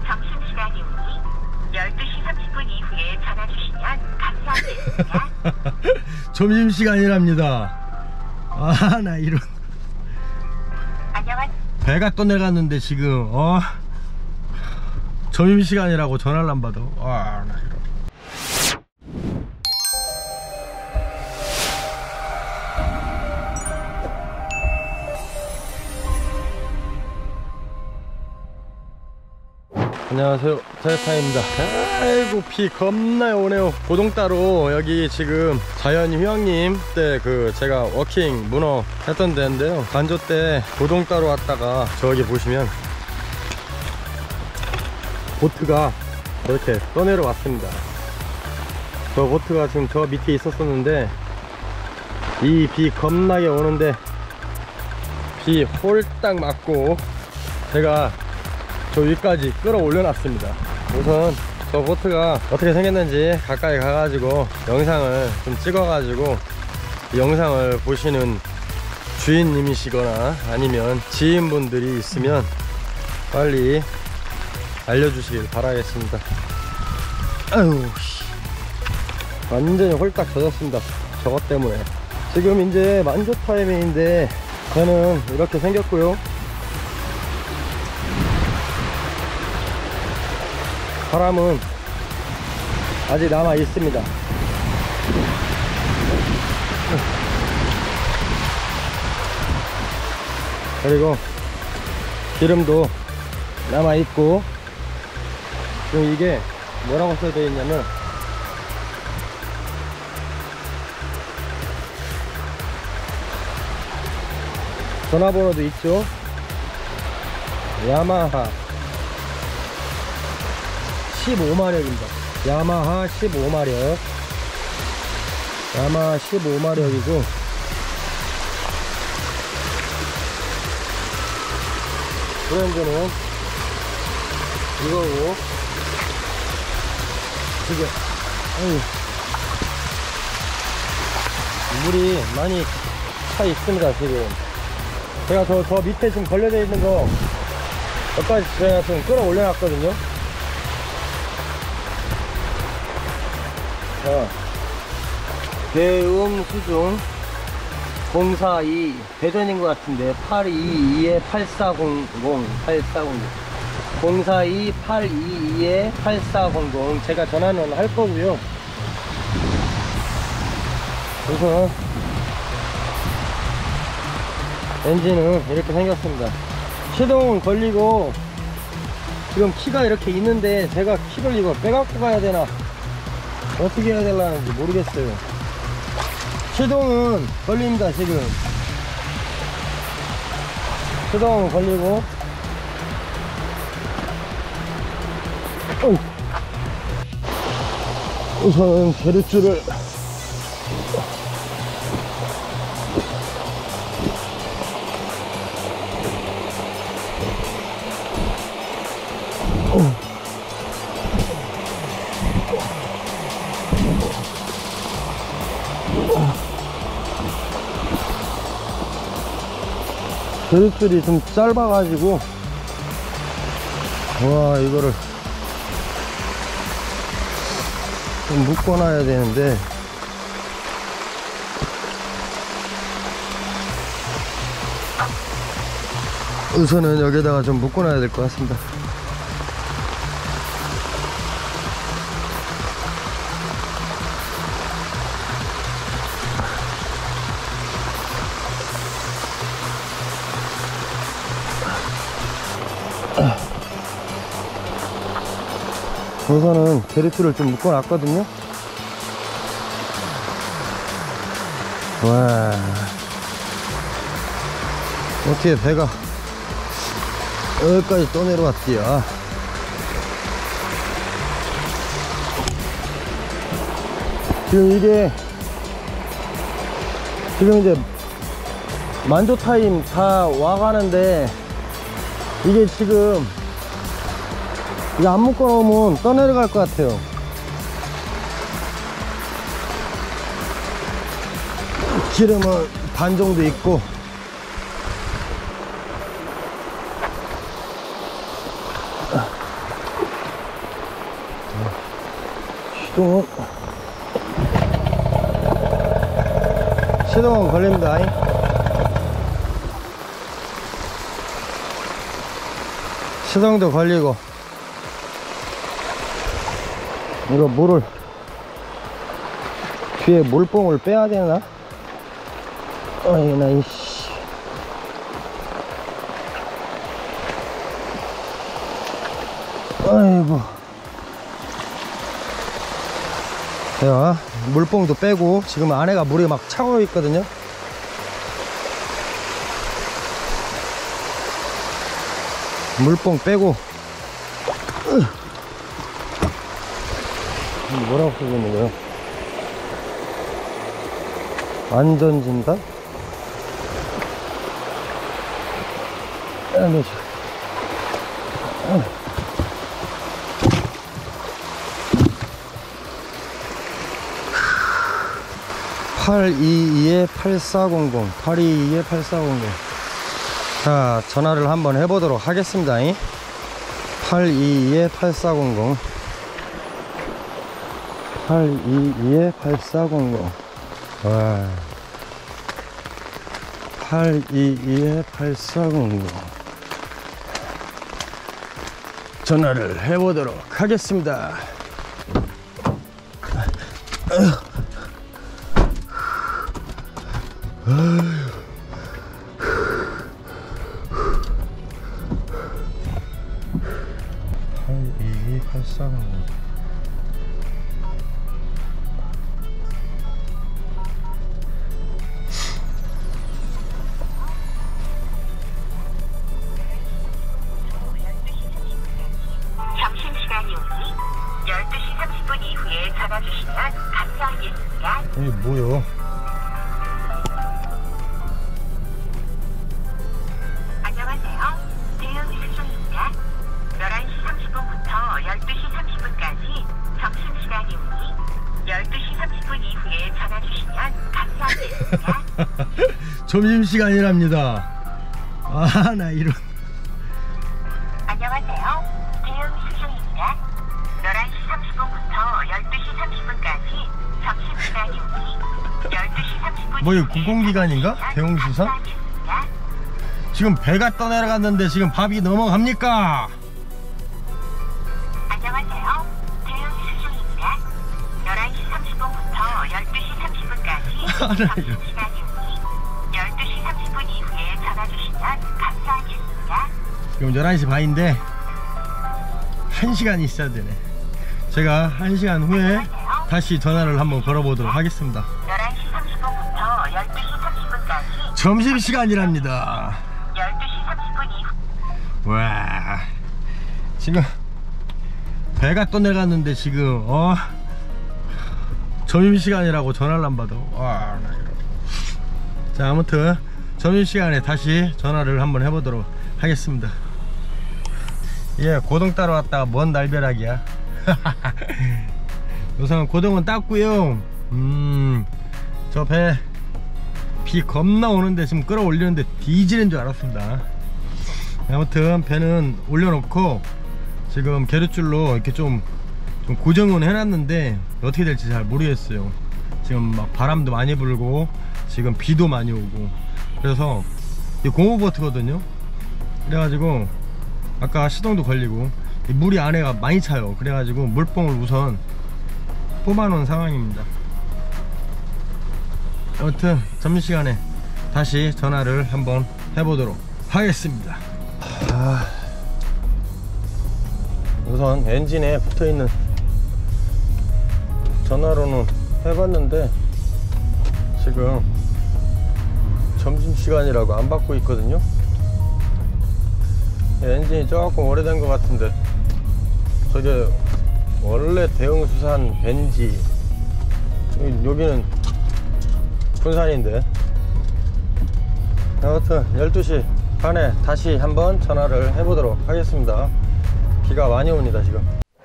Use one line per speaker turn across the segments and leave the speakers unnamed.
점심시간이오니 12시 30분 이후에 전화 주시면 감사하겠습니다.
점심시간이랍니다. 아, 나 이런.
안녕하세요.
배가 떠내갔는데 지금 점심시간이라고 전화를 안 받아. 아, 나 이런. 안녕하세요, 자유타입니다. 아이고, 비 겁나 오네요. 고동따로 여기 지금 자연휴양림 때 제가 워킹 문어 했던 데인데요, 간조 때 고동따로 왔다가 저기 보시면 보트가 이렇게 떠내려 왔습니다. 저 보트가 지금 저 밑에 있었었는데 이 비 겁나게 오는데 비 홀딱 맞고 제가 저 위까지 끌어올려 놨습니다. 우선 저 보트가 어떻게 생겼는지 가까이 가가지고 영상을 좀 찍어가지고 이 영상을 보시는 주인님이시거나 아니면 지인분들이 있으면 빨리 알려주시길 바라겠습니다. 아유, 완전히 홀딱 젖었습니다. 저것 때문에. 지금 이제 만조 타이밍인데 저는 이렇게 생겼고요. 바람은 아직 남아 있습니다. 그리고 기름도 남아 있고, 지금 이게 뭐라고 써져 있냐면 전화번호도 있죠. 야마하 15마력입니다. 야마하 15마력. 야마하 15마력이고, 브랜드는 이거고, 지금 물이 많이 차 있습니다. 지금 제가 저 밑에 지금 걸려져 있는 거 여기까지 제가 좀 끌어올려 놨거든요. 대응 수중 042 대전인 것 같은데 822에 8400 042 822에 8400 제가 전화는 할 거고요. 우선 엔진은 이렇게 생겼습니다. 시동은 걸리고 지금 키가 이렇게 있는데 제가 키를 이거 빼갖고 가야 되나 어떻게 해야 되려는지 모르겠어요. 시동은 걸립니다. 지금 시동은 걸리고, 우선은 베르츠를 베르줄이 좀 짧아가지고, 와, 이거를 좀 묶어놔야 되는데, 우선은 여기다가 좀 묶어놔야 될 것 같습니다. 우선은 베르트를 좀 묶어 놨거든요. 와, 어떻게 배가 여기까지 떠내려왔디야. 지금 이게 지금 이제 만조 타임 다 와가는데 이게 지금 이거 안 묶어 놓으면 떠내려갈 것 같아요. 기름은 반 정도 있고, 시동은 걸립니다. 시동도 걸리고. 이거 물을 뒤에 물뽕을 빼야 되나? 어이나 이씨. 아이고. 자, 물뽕도 빼고 지금 안에가 물이 막 차고 있거든요. 물뽕 빼고. 뭐라고 쓰고 있는 거야? 안전진단? 아니, 822-8400 822-8400. 자, 전화를 한번 해보도록 하겠습니다. 822-8400 822-8400. 와, 822-8400 전화를 해보도록 하겠습니다. 822-8400.
점심시간이 오니 12시 30분 이후에 전화 주시면 감사하겠습니다.
이게 뭐요?
안녕하세요. 대응 수정입니다. 11시 30분부터 12시 30분까지 점심시간이 오니 12시 30분 이후에 전화 주시면 감사하겠습니다.
점심시간이랍니다. 아, 나 이런.
안녕하세요. 대응 수정입니다. 11시 30분부터 12시 30분까지 점심시간이 오니 12시 30분
뭐 이거 공공기관인가? 대응수상? 지금 배가 떠내려갔는데 지금 밥이 넘어갑니까?
안녕하세요. 대응 수정입니다. 11시 30분부터 12시 30분까지 점심시간이 오니 12시 30분 이후에 전화 주시면 감사하겠습니다.
지금 11시 반인데 1시간이 있어야 되네. 제가 1시간 후에 다시 전화를 한번 걸어보도록 하겠습니다.
11시 30분부터 12시 30분까지
점심시간이랍니다.
12시 30분 이후
와, 지금 배가 떠내려갔는데 지금 점심시간이라고 전화를 안 받아. 와, 나 이거. 자, 아무튼 점심시간에 다시 전화를 한번 해보도록 하겠습니다. 예, 고동 따러 왔다가 뭔 날벼락이야. 우선 고동은 땄고요. 저 배 비 겁나 오는데 지금 끌어올리는데 뒤지는 줄 알았습니다. 아무튼 배는 올려놓고 지금 계류줄로 이렇게 좀 고정은 해놨는데 어떻게 될지 잘 모르겠어요. 지금 막 바람도 많이 불고 지금 비도 많이 오고 그래서 이 고무보트거든요. 그래가지고 아까 시동도 걸리고 물이 안에가 많이 차요. 그래가지고 물뽕을 우선 뽑아놓은 상황입니다. 아무튼 점심시간에 다시 전화를 한번 해보도록 하겠습니다. 우선 엔진에 붙어있는 전화로는 해봤는데 지금 점심시간이라고 안 받고 있거든요. 엔진이 조금 오래된 것 같은데 저게 원래 대응수산 벤지, 여기는 군산인데. 아무튼 12시 반에 다시 한번 전화를 해보도록 하겠습니다. 비가 많이 옵니다 지금.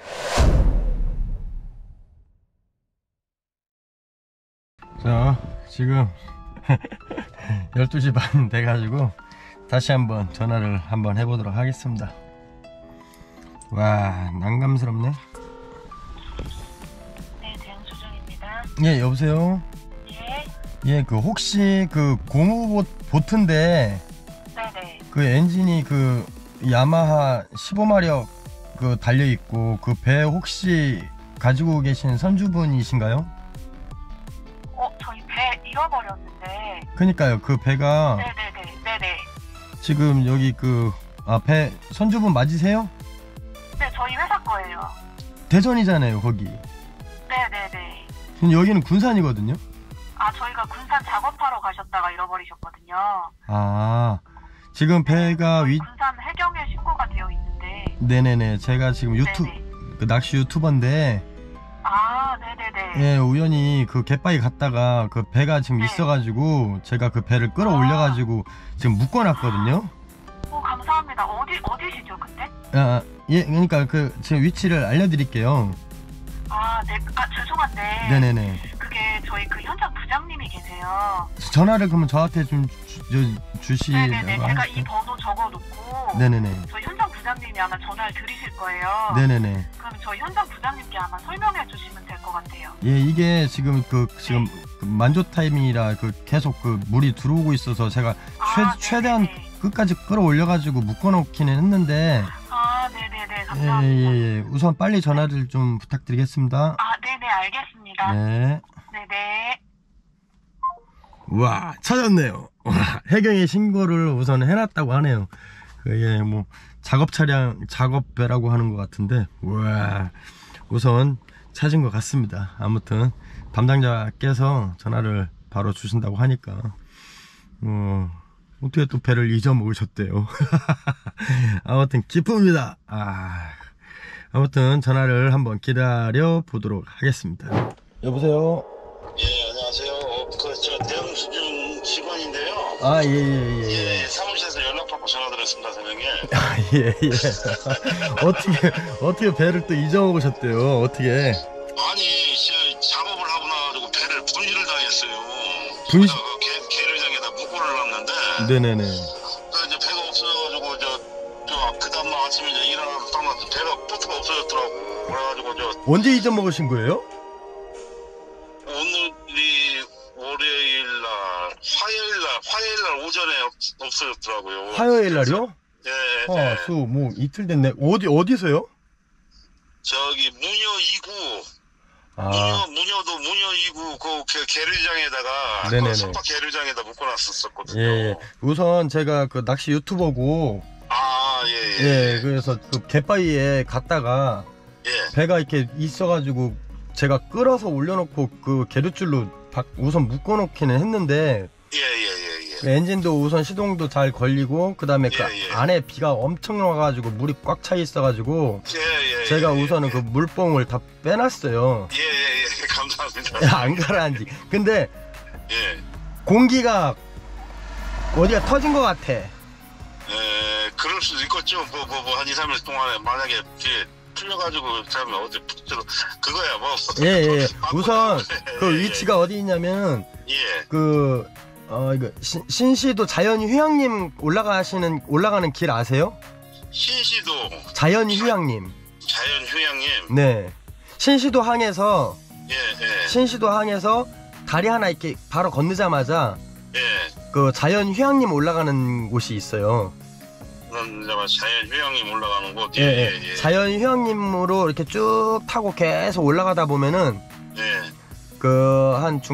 자, 지금 12시 반 돼가지고 다시 한번 전화를 한번 해보도록 하겠습니다. 와, 난감스럽네.
네,
예, 여보세요?
예.
예, 그 혹시 그 고무 보트인데
네네.
그 엔진이 그 야마하 15마력 그 달려 있고 그 배 혹시 가지고 계신 선주분이신가요?
저희 배 잃어버렸는데.
그니까요. 그 배가
네네네. 네네.
지금 여기 그 배 선주분 맞으세요?
네, 저희 회사 거예요.
대전이잖아요, 거기.
네네네.
지금 여기는 군산이거든요.
아, 저희가 군산 작업하러 가셨다가 잃어버리셨거든요.
아, 지금 배가
군산 해경에 신고가 되어 있는데.
네네네. 제가 지금
네네.
그 낚시 유튜버인데
아, 네네네.
예, 우연히 그 갯바위 갔다가 그 배가 지금
네.
있어가지고 제가 그 배를 끌어올려가지고 지금 묶어놨거든요.
감사합니다. 어디시죠, 근데?
예, 그러니까 그 지금 위치를 알려드릴게요.
아, 네. 아, 죄송한데.
네네네.
그게 저희 그 현장 부장님이 계세요.
전화를 그러면 저한테 좀 주시라고
네네네. 제가 이
하실까요?
번호 적어놓고.
네네네.
저희 현장 부장님이 아마 전화를 드리실 거예요.
네네네.
그럼 저희 현장 부장님께 아마 설명해 주시면 될 것 같아요.
예, 이게 지금 그 만조 타임이라 그 계속 그 물이 들어오고 있어서 제가 최대한
네네네.
끝까지 끌어올려가지고 묶어놓기는 했는데.
아, 네네네. 감사합니다.
예. 우선 빨리 전화를 좀 부탁드리겠습니다.
아, 네네. 알겠습니다.
네.
네네.
와, 찾았네요. 와, 해경에 신고를 우선 해놨다고 하네요. 그게 뭐 작업배라고 하는 것 같은데, 와, 우선 찾은 것 같습니다. 아무튼 담당자께서 전화를 바로 주신다고 하니까 어떻게 또 배를 잊어먹으셨대요. 아무튼 기쁩니다. 아무튼 전화를 한번 기다려 보도록 하겠습니다. 여보세요?
예, 안녕하세요. 저 대형수중 직원인데요.
예.
예, 사무실에서 연락받고 전화드렸습니다, 새벽에.
예. 어떻게 배를 또 잊어먹으셨대요? 어떻게?
아니, 작업을 하고 나가지고 배를 분실을 당했어요.
분실?
계류장에다 무고를 놨는데.
네네네.
이제 배가 없어져가지고, 그 다음날 아침에 이제 일어나서 딱 나서 배가 보트가 없어졌더라고. 그래가지고
언제 잊어먹으신 거예요?
오늘이 월요일날, 화요일날 오전에 없어졌더라고요.
화요일날이요?
예.
수, 뭐 이틀 됐네. 어디서요?
저기 무녀 2구. 무녀 2구 그 계류장에다가
네네네.
그 석박 계류장에다 묶어놨었거든요.
예. 우선 제가 그 낚시 유튜버고
예.
그래서 그 갯바위에 갔다가 배가 이렇게 있어가지고 제가 끌어서 올려놓고 그 계류줄로 우선 묶어놓기는 했는데 그 엔진도 우선 시동도 잘 걸리고 그 다음에 그 안에 비가 엄청 와가지고 물이 꽉 차 있어가지고 제가 우선은 그 물뽕을 다 빼놨어요.
감사합니다.
안 가라앉지. 근데 공기가 어디가 터진 것 같아.
그럴 수도 있겠죠. 한 2, 3일 동안에 만약에 풀려가지고 사람이 어디 그거야 뭐.
예. 우선 그 위치가 어디 있냐면 이거 신시도 자연이 휴양림 올라가는 길 아세요?
신시도
자연이 휴양림.
자연 휴양림.
네. 신시도 항에서 신시도 항에서 다리 하나 이렇게 바로 건너자마자 그 자연 휴양림 올라가는 곳이 있어요.
자연 휴양림 올라가는 곳.
자연 휴양림으로 이렇게 쭉 타고 계속 올라가다 보면은 그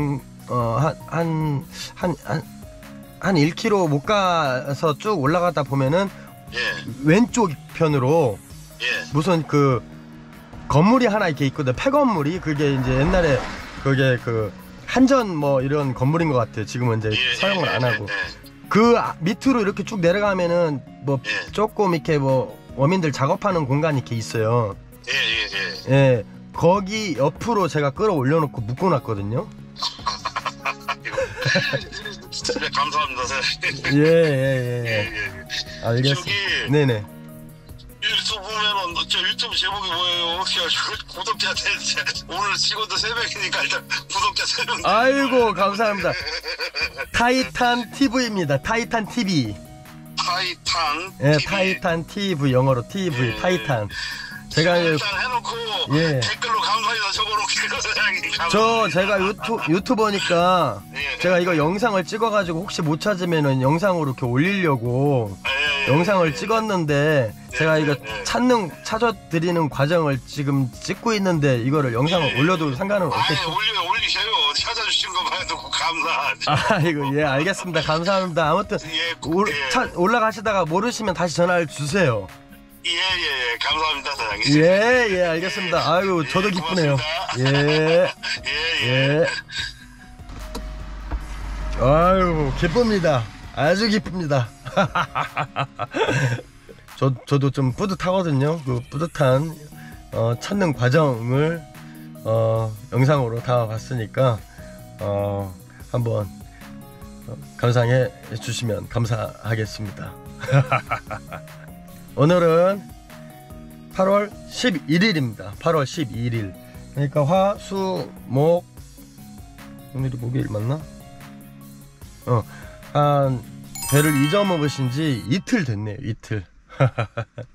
한 1km 못 가서 쭉 올라가다 보면은 왼쪽 편으로 무슨 그 건물이 하나 이렇게 있거든. 폐건물이 그게 이제 옛날에 그게 그 한전 뭐 이런 건물인 것 같아요. 지금은 이제 사용을 안 하고 그 밑으로 이렇게 쭉 내려가면은 뭐 조금 이렇게 뭐 어민들 작업하는 공간이 이렇게 있어요. 거기 옆으로 제가 끌어올려놓고 묶어놨거든요.
감사합니다, 선생님.
알겠습니다.
저기
네네.
유튜브 보면은 저 유튜브 제목이 뭐예요? 구독자 오늘 찍어도 새벽이니까 일단 구독자 3명.
아이고 감사합니다. 타이탄 TV입니다. 타이탄 TV.
타이탄.
TV. 타이탄 TV 영어로 TV 타이탄. 제가
일단 해놓고 댓글로 감사해 컴퓨터에다 적어놓을게요, 사장님.
저 제가 유튜버니까
예.
제가 이거 영상을 찍어가지고 혹시 못 찾으면은 영상으로 이렇게 올리려고 영상을 찍었는데 제가 이거 찾아드리는 과정을 지금 찍고 있는데 이거를 영상을 올려도 상관은 없겠죠?
올리세요. 찾아주신 거 봐도 감사하죠.
아이고, 예, 알겠습니다. 감사합니다. 아무튼
예,
올라가시다가 모르시면 다시 전화를 주세요.
예, 감사합니다, 사장님.
예, 알겠습니다. 아이고, 저도 기쁘네요. 예. 아유, 기쁩니다. 아주 기쁩니다. 저도 좀 뿌듯하거든요. 그 뿌듯한 찾는 과정을 영상으로 담아봤으니까 한번 감상해 주시면 감사하겠습니다. 오늘은 8월 11일입니다. 8월 11일. 그러니까 화, 수, 목, 오늘이 목요일 맞나? 한 배를 잊어먹으신 지 이틀 됐네요. 이틀.